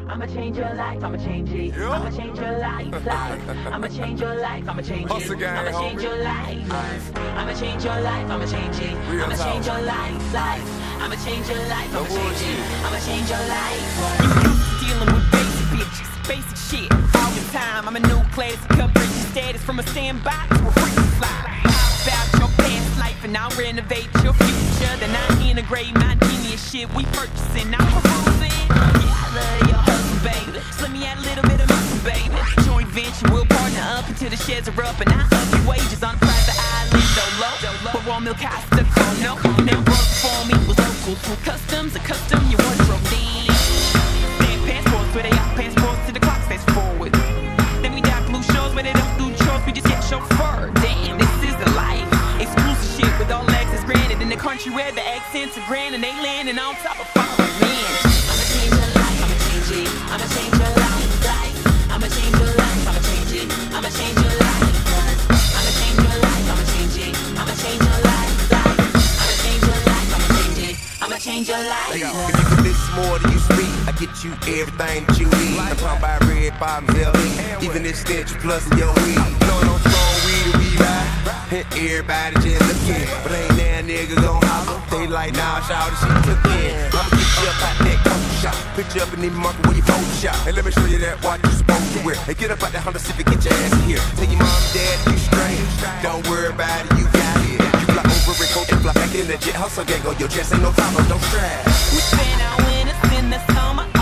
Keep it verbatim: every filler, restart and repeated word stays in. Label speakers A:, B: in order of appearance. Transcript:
A: I'ma change your life, I'ma change it.
B: Yeah.
A: I'ma change your life, life. I'ma change your life, I'ma change
B: Hustle
A: it.
B: gang,
A: I'ma change
B: homie.
A: your life. I'ma change your life, I'ma change it.
B: Real
A: I'ma
B: talk.
A: change your life, life. I'ma change your life,
B: No
A: I'ma change
B: bullshit.
A: it. I'ma change your life.
C: You used to dealing with basic bitches, basic shit all the time. I'm a new class, covering status from a standby to a free fly. How about your past life and I'll renovate your future? Then I integrate my genius shit we purchasing, I'm perusing. Yeah, I love your hustle, baby. Slim me out a little bit of muscle, baby. Joint venture, we'll partner up until the sheds are up and I up your wages on a private island, dolo. But raw milk I stuck on, no. Now broke for me was local, from customs to custom, your wardrobe theme. Stamp passports where they are passports to the clock fast forward. Then we got blue shows where they don't do chores, we just get chauffeur. Damn, this is the life. Exclusive shit with all access granted in the country where the accents are grand and they landing on top of foreign men.
A: I'ma change your life, I'ma change it. I'ma change your life, life. I'ma change your life, I'ma change it. I'ma change your life, life. I'ma change your life, I'ma change it. I'ma change your life, life. I'ma change your life, I'ma change it. I'ma change your life.
D: If you can listen more than you speak, I get you everything that you need. I'm talking about red bottoms, L E, even this stench plus in your weed. Blowing on strong weed and we ride, and everybody just looking. But ain't that nigga gon' holler? They like, nah, shout it, she took in. I'ma get you up out that coat shop, put you up in the market where you Photoshop. And let me show you that watch you supposed to wear. Hey, get up out that Honda Civic, get your ass in here. Tell your mom and dad you straight, don't worry about it, you got it. You fly over and coach and fly back in the jet. Hustle gang on your chest, ain't no time, no stress.
C: We spent our winters in the summer.